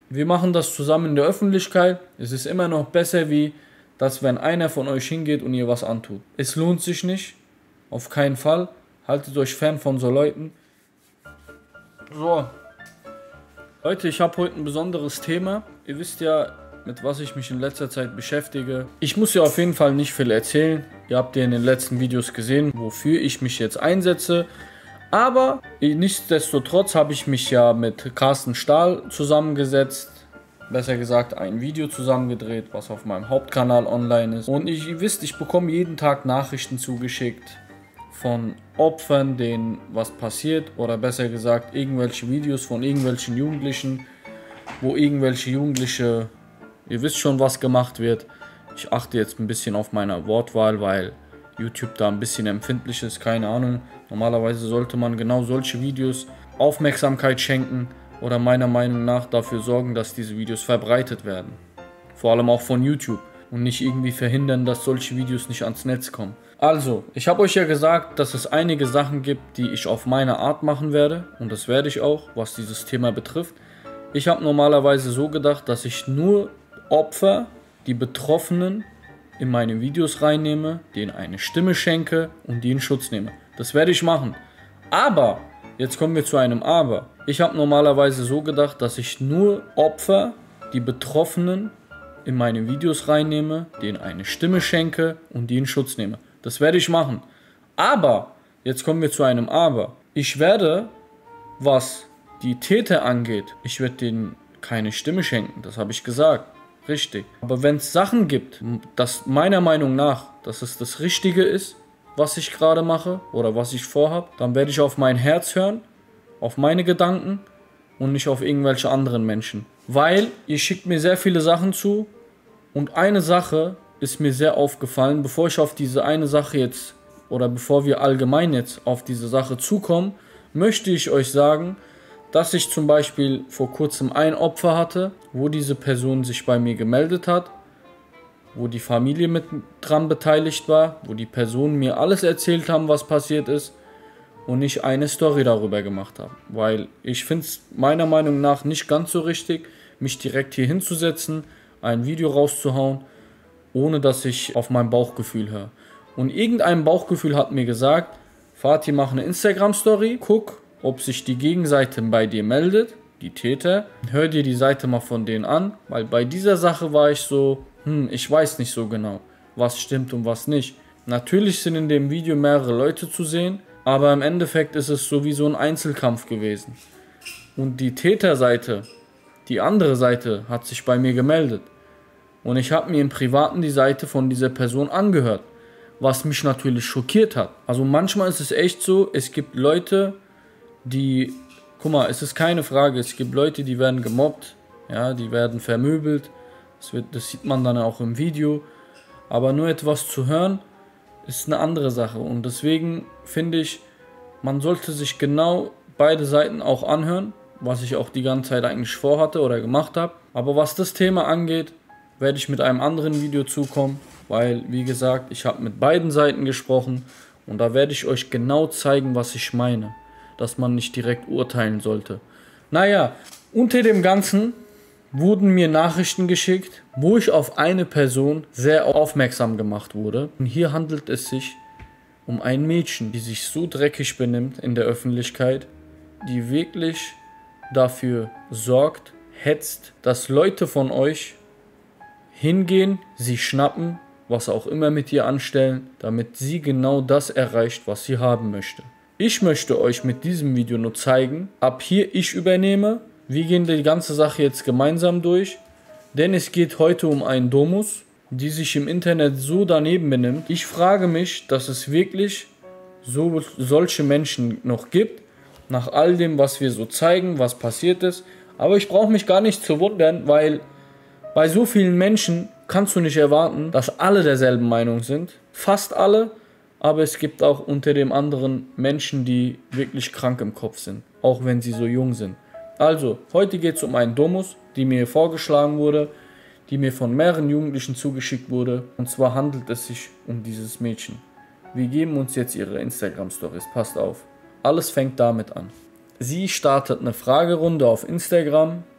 Wir machen das zusammen in der Öffentlichkeit. Es ist immer noch besser, wie dass wenn einer von euch hingeht und ihr was antut. Es lohnt sich nicht. Auf keinen Fall. Haltet euch fern von so Leuten. So. Leute, ich habe heute ein besonderes Thema. Ihr wisst ja, mit was ich mich in letzter Zeit beschäftige. Ich muss ja auf jeden Fall nicht viel erzählen. Ihr habt ja in den letzten Videos gesehen, wofür ich mich jetzt einsetze. Aber nichtsdestotrotz habe ich mich ja mit Carsten Stahl zusammengesetzt. Besser gesagt, ein Video zusammengedreht, was auf meinem Hauptkanal online ist. Und ihr wisst, ich bekomme jeden Tag Nachrichten zugeschickt von Opfern, denen was passiert. Oder besser gesagt, irgendwelche Videos von irgendwelchen Jugendlichen, wo irgendwelche Jugendliche, ihr wisst schon, was gemacht wird. Ich achte jetzt ein bisschen auf meine Wortwahl, weil YouTube da ein bisschen empfindlich ist, keine Ahnung. Normalerweise sollte man genau solche Videos Aufmerksamkeit schenken oder meiner Meinung nach dafür sorgen, dass diese Videos verbreitet werden. Vor allem auch von YouTube und nicht irgendwie verhindern, dass solche Videos nicht ans Netz kommen. Also, ich habe euch ja gesagt, dass es einige Sachen gibt, die ich auf meine Art machen werde und das werde ich auch, was dieses Thema betrifft. Ich habe normalerweise so gedacht, dass ich nur Opfer, die Betroffenen, in meine Videos reinnehme, denen eine Stimme schenke und die in Schutz nehme. Das werde ich machen. Aber, jetzt kommen wir zu einem Aber. Ich habe normalerweise so gedacht, dass ich nur Opfer, die Betroffenen, in meine Videos reinnehme, denen eine Stimme schenke und die in Schutz nehme. Das werde ich machen. Aber, jetzt kommen wir zu einem Aber. Ich werde, was die Täter angeht, ich werde denen keine Stimme schenken. Das habe ich gesagt. Richtig. Aber wenn es Sachen gibt, dass meiner Meinung nach, dass es das Richtige ist, was ich gerade mache oder was ich vorhabe, dann werde ich auf mein Herz hören, auf meine Gedanken und nicht auf irgendwelche anderen Menschen. Weil ihr schickt mir sehr viele Sachen zu und eine Sache ist mir sehr aufgefallen, bevor ich auf diese eine Sache jetzt oder bevor wir allgemein jetzt auf diese Sache zukommen, möchte ich euch sagen, dass ich zum Beispiel vor kurzem ein Opfer hatte, wo diese Person sich bei mir gemeldet hat, wo die Familie mit dran beteiligt war, wo die Personen mir alles erzählt haben, was passiert ist und ich eine Story darüber gemacht habe. Weil ich finde es meiner Meinung nach nicht ganz so richtig, mich direkt hier hinzusetzen, ein Video rauszuhauen, ohne dass ich auf mein Bauchgefühl höre. Und irgendein Bauchgefühl hat mir gesagt, Fatih, mach eine Instagram-Story, guck, ob sich die Gegenseite bei dir meldet, die Täter. Hör dir die Seite mal von denen an, weil bei dieser Sache war ich so, ich weiß nicht so genau, was stimmt und was nicht. Natürlich sind in dem Video mehrere Leute zu sehen, aber im Endeffekt ist es sowieso ein Einzelkampf gewesen. Und die Täterseite, die andere Seite, hat sich bei mir gemeldet. Und ich habe mir im Privaten die Seite von dieser Person angehört, was mich natürlich schockiert hat. Also manchmal ist es echt so, es gibt Leute, guck mal, es ist keine Frage, es gibt Leute, die werden gemobbt, ja, die werden vermöbelt, das sieht man dann auch im Video, aber nur etwas zu hören, ist eine andere Sache und deswegen finde ich, man sollte sich genau beide Seiten auch anhören, was ich auch die ganze Zeit eigentlich vorhatte oder gemacht habe, aber was das Thema angeht, werde ich mit einem anderen Video zukommen, weil, wie gesagt, ich habe mit beiden Seiten gesprochen und da werde ich euch genau zeigen, was ich meine, dass man nicht direkt urteilen sollte. Naja, unter dem Ganzen wurden mir Nachrichten geschickt, wo ich auf eine Person sehr aufmerksam gemacht wurde. Und hier handelt es sich um ein Mädchen, die sich so dreckig benimmt in der Öffentlichkeit, die wirklich dafür sorgt, hetzt, dass Leute von euch hingehen, sie schnappen, was auch immer mit ihr anstellen, damit sie genau das erreicht, was sie haben möchte. Ich möchte euch mit diesem Video nur zeigen, ab hier ich übernehme. Wir gehen die ganze Sache jetzt gemeinsam durch, denn es geht heute um einen Domus, die sich im Internet so daneben benimmt. Ich frage mich, dass es wirklich solche Menschen noch gibt, nach all dem, was wir so zeigen, was passiert ist. Aber ich brauche mich gar nicht zu wundern, weil bei so vielen Menschen kannst du nicht erwarten, dass alle derselben Meinung sind. Fast alle. Aber es gibt auch unter dem anderen Menschen, die wirklich krank im Kopf sind, auch wenn sie so jung sind. Also, heute geht es um einen Domus, die mir vorgeschlagen wurde, die mir von mehreren Jugendlichen zugeschickt wurde. Und zwar handelt es sich um dieses Mädchen. Wir geben uns jetzt ihre Instagram-Stories, passt auf. Alles fängt damit an. Sie startet eine Fragerunde auf Instagram.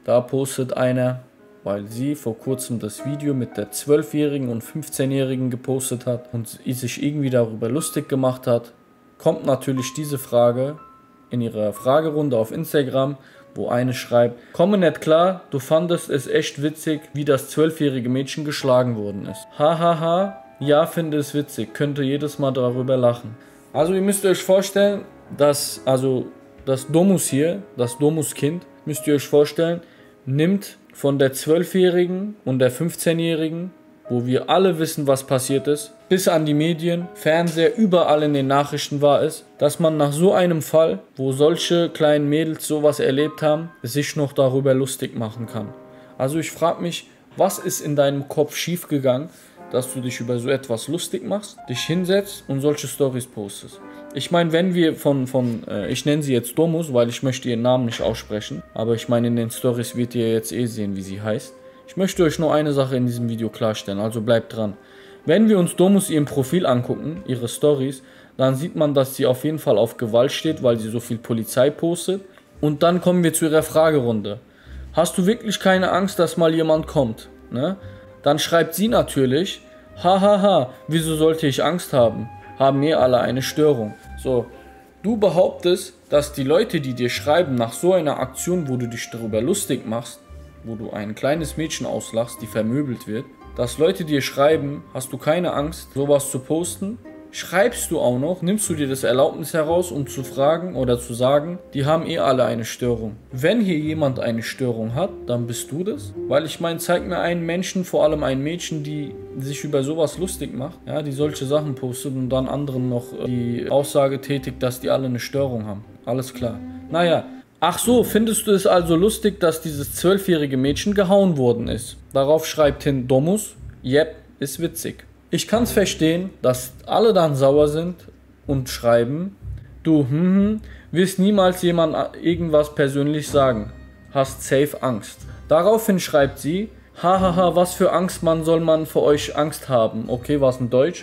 Da postet einer, weil sie vor kurzem das Video mit der 12-Jährigen und 15-Jährigen gepostet hat und sich irgendwie darüber lustig gemacht hat, kommt natürlich diese Frage in ihrer Fragerunde auf Instagram, wo eine schreibt: Komme nicht klar, du fandest es echt witzig, wie das 12-jährige Mädchen geschlagen worden ist. Hahaha, ja, finde es witzig, könnte jedes Mal darüber lachen. Also ihr müsst euch vorstellen, dass das Domus hier, das Domus-Kind, müsst ihr euch vorstellen, nimmt von der 12-jährigen und der 15-jährigen, wo wir alle wissen, was passiert ist, bis an die Medien, Fernseher, überall in den Nachrichten war es, dass man nach so einem Fall, wo solche kleinen Mädels sowas erlebt haben, sich noch darüber lustig machen kann. Also ich frage mich, was ist in deinem Kopf schiefgegangen, dass du dich über so etwas lustig machst, dich hinsetzt und solche Stories postest. Ich meine, wenn wir ich nenne sie jetzt Domus, weil ich möchte ihren Namen nicht aussprechen, aber ich meine, in den Stories wird ihr jetzt eh sehen, wie sie heißt. Ich möchte euch nur eine Sache in diesem Video klarstellen, also bleibt dran. Wenn wir uns Domus ihren Profil angucken, ihre Stories, dann sieht man, dass sie auf jeden Fall auf Gewalt steht, weil sie so viel Polizei postet. Und dann kommen wir zu ihrer Fragerunde. Hast du wirklich keine Angst, dass mal jemand kommt? Ne? Dann schreibt sie natürlich: Hahaha, wieso sollte ich Angst haben? Haben wir alle eine Störung. So, du behauptest, dass die Leute, die dir schreiben nach so einer Aktion, wo du dich darüber lustig machst, wo du ein kleines Mädchen auslachst, die vermöbelt wird, dass Leute dir schreiben: Hast du keine Angst, sowas zu posten? Schreibst du auch noch, nimmst du dir das Erlaubnis heraus, um zu fragen oder zu sagen, die haben eh alle eine Störung. Wenn hier jemand eine Störung hat, dann bist du das. Weil ich meine, zeig mir einen Menschen, vor allem ein Mädchen, die sich über sowas lustig macht, ja, die solche Sachen postet und dann anderen noch die Aussage tätigt, dass die alle eine Störung haben. Alles klar. Naja. Ach so, findest du es also lustig, dass dieses 12-jährige Mädchen gehauen worden ist? Darauf schreibt hin Domus: Yep, ist witzig. Ich kann es verstehen, dass alle dann sauer sind und schreiben: Du, wirst niemals jemand irgendwas persönlich sagen. Hast safe Angst. Daraufhin schreibt sie: Hahaha, was für Angst soll man vor euch Angst haben? Okay, was in Deutsch?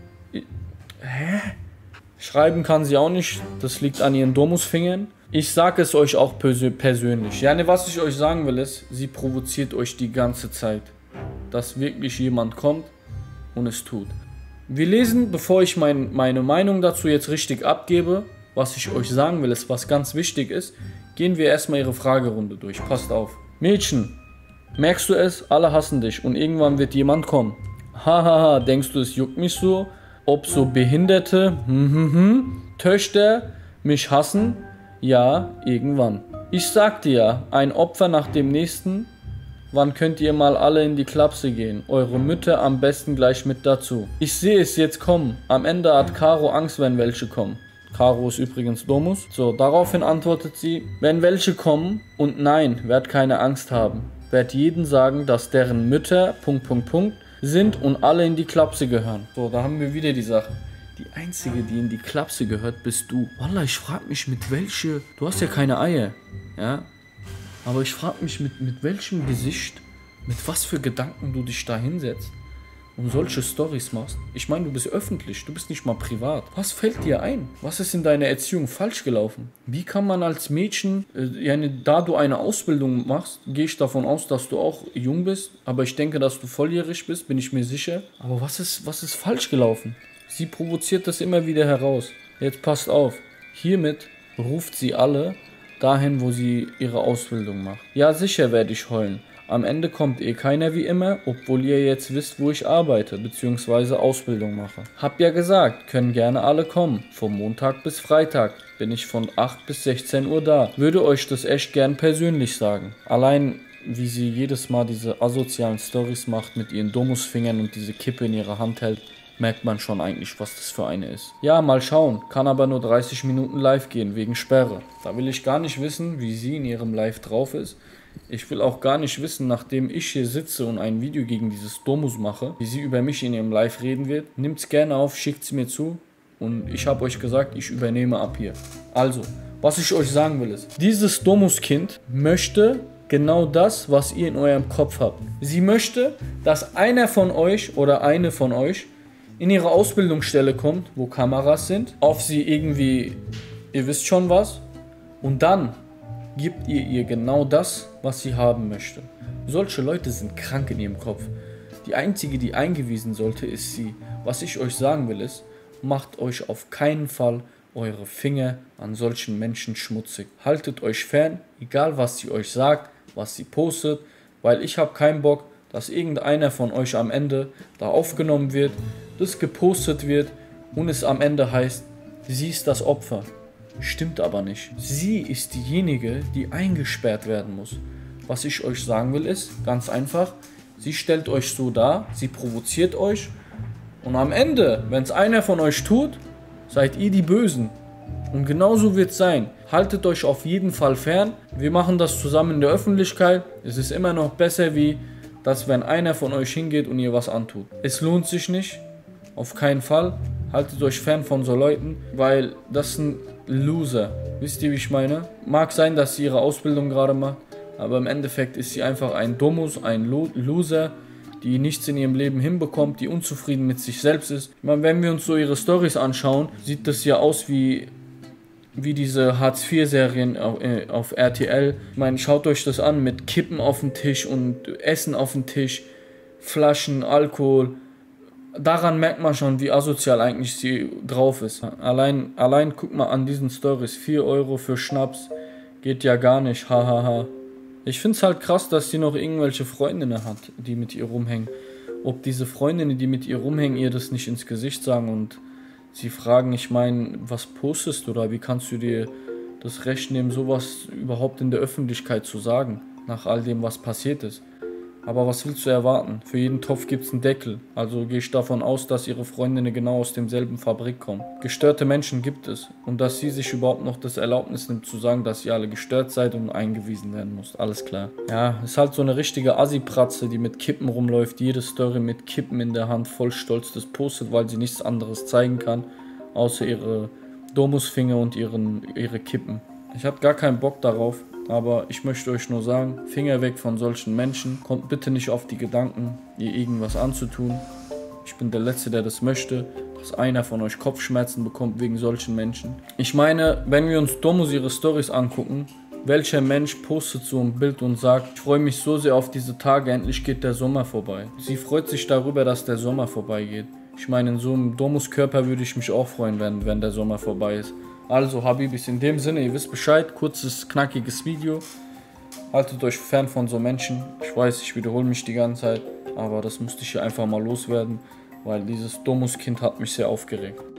Hä? Schreiben kann sie auch nicht, das liegt an ihren Domusfingern. Ich sage es euch auch persönlich. Ja, ne, was ich euch sagen will ist, sie provoziert euch die ganze Zeit, dass wirklich jemand kommt und es tut. Wir lesen, bevor ich meine Meinung dazu jetzt richtig abgebe, was ich euch sagen will, ist, was ganz wichtig ist, gehen wir erstmal ihre Fragerunde durch. Passt auf. Mädchen, merkst du es? Alle hassen dich und irgendwann wird jemand kommen. Hahaha, denkst du, es juckt mich so? Ob so behinderte Töchter mich hassen? Ja, irgendwann. Ich sagte ja, ein Opfer nach dem nächsten. Wann könnt ihr mal alle in die Klapse gehen? Eure Mütter am besten gleich mit dazu. Ich sehe es jetzt kommen. Am Ende hat Caro Angst, wenn welche kommen. Caro ist übrigens Domus. So, daraufhin antwortet sie: Wenn welche kommen, und nein, werd keine Angst haben. Werd jeden sagen, dass deren Mütter ... sind und alle in die Klapse gehören. So, da haben wir wieder die Sache. Die einzige, die in die Klapse gehört, bist du. Wallah, ich frag mich, mit welche... Du hast ja keine Eier, ja? Aber ich frag mich, mit welchem Gesicht, mit was für Gedanken du dich da hinsetzt und solche Storys machst. Ich meine, du bist öffentlich, du bist nicht mal privat. Was fällt dir ein? Was ist in deiner Erziehung falsch gelaufen? Wie kann man als Mädchen, da du eine Ausbildung machst, gehe ich davon aus, dass du auch jung bist, aber ich denke, dass du volljährig bist, bin ich mir sicher. Aber was ist falsch gelaufen? Sie provoziert das immer wieder heraus. Jetzt passt auf, hiermit ruft sie alle dahin, wo sie ihre Ausbildung macht. Ja, sicher werde ich heulen. Am Ende kommt eh keiner wie immer, obwohl ihr jetzt wisst, wo ich arbeite bzw. Ausbildung mache. Hab ja gesagt, können gerne alle kommen. Vom Montag bis Freitag bin ich von 8 bis 16 Uhr da. Würde euch das echt gern persönlich sagen. Allein wie sie jedes Mal diese asozialen Storys macht mit ihren Domusfingern und diese Kippe in ihrer Hand hält, merkt man schon eigentlich, was das für eine ist. Ja, mal schauen. Kann aber nur 30 Minuten live gehen, wegen Sperre. Da will ich gar nicht wissen, wie sie in ihrem Live drauf ist. Ich will auch gar nicht wissen, nachdem ich hier sitze und ein Video gegen dieses Domus mache, wie sie über mich in ihrem Live reden wird. Nimmt's gerne auf, schickt's mir zu. Und ich habe euch gesagt, ich übernehme ab hier. Also, was ich euch sagen will ist, dieses Domus-Kind möchte genau das, was ihr in eurem Kopf habt. Sie möchte, dass einer von euch oder eine von euch in ihre Ausbildungsstelle kommt, wo Kameras sind, auf sie irgendwie, ihr wisst schon was, und dann gibt ihr genau das, was sie haben möchte. Solche Leute sind krank in ihrem Kopf. Die einzige, die eingewiesen sollte, ist sie. Was ich euch sagen will ist, macht euch auf keinen Fall eure Finger an solchen Menschen schmutzig. Haltet euch fern, egal was sie euch sagt, was sie postet, weil ich habe keinen Bock, dass irgendeiner von euch am Ende da aufgenommen wird, das gepostet wird und es am Ende heißt, sie ist das Opfer. Stimmt aber nicht. Sie ist diejenige, die eingesperrt werden muss. Was ich euch sagen will ist, ganz einfach, sie stellt euch so dar, sie provoziert euch und am Ende, wenn es einer von euch tut, seid ihr die Bösen. Und genauso wird es sein. Haltet euch auf jeden Fall fern. Wir machen das zusammen in der Öffentlichkeit. Es ist immer noch besser, wie dass wenn einer von euch hingeht und ihr was antut. Es lohnt sich nicht. Auf keinen Fall. Haltet euch fern von so Leuten, weil das sind Loser. Wisst ihr, wie ich meine? Mag sein, dass sie ihre Ausbildung gerade macht, aber im Endeffekt ist sie einfach ein Dummus, ein Loser, die nichts in ihrem Leben hinbekommt, die unzufrieden mit sich selbst ist. Ich meine, wenn wir uns so ihre Storys anschauen, sieht das ja aus wie diese Hartz-IV-Serien auf RTL. Ich meine, schaut euch das an mit Kippen auf dem Tisch und Essen auf dem Tisch, Flaschen, Alkohol. Daran merkt man schon, wie asozial eigentlich sie drauf ist. Allein guck mal an diesen Storys, 4 Euro für Schnaps, geht ja gar nicht, hahaha. Ich find's halt krass, dass sie noch irgendwelche Freundinnen hat, die mit ihr rumhängen. Ob diese Freundinnen, die mit ihr rumhängen, ihr das nicht ins Gesicht sagen und sie fragen, ich meine, was postest du da? Wie kannst du dir das Recht nehmen, sowas überhaupt in der Öffentlichkeit zu sagen, nach all dem, was passiert ist? Aber was willst du erwarten? Für jeden Topf gibt es einen Deckel. Also gehe ich davon aus, dass ihre Freundinnen genau aus demselben Fabrik kommen. Gestörte Menschen gibt es. Und dass sie sich überhaupt noch das Erlaubnis nimmt zu sagen, dass ihr alle gestört seid und eingewiesen werden müsst. Alles klar. Ja, ist halt so eine richtige Assi-Pratze, die mit Kippen rumläuft. Jede Story mit Kippen in der Hand, voll stolz das postet, weil sie nichts anderes zeigen kann. Außer ihre Domusfinger und ihre Kippen. Ich habe gar keinen Bock darauf. Aber ich möchte euch nur sagen, Finger weg von solchen Menschen. Kommt bitte nicht auf die Gedanken, ihr irgendwas anzutun. Ich bin der Letzte, der das möchte, dass einer von euch Kopfschmerzen bekommt wegen solchen Menschen. Ich meine, wenn wir uns Domus ihre Storys angucken, welcher Mensch postet so ein Bild und sagt, ich freue mich so sehr auf diese Tage, endlich geht der Sommer vorbei. Sie freut sich darüber, dass der Sommer vorbeigeht. Ich meine, in so einem Domus-Körper würde ich mich auch freuen, wenn der Sommer vorbei ist. Also Habibis, in dem Sinne, ihr wisst Bescheid, kurzes, knackiges Video. Haltet euch fern von so Menschen. Ich weiß, ich wiederhole mich die ganze Zeit, aber das musste ich hier einfach mal loswerden, weil dieses Domus-Kind hat mich sehr aufgeregt.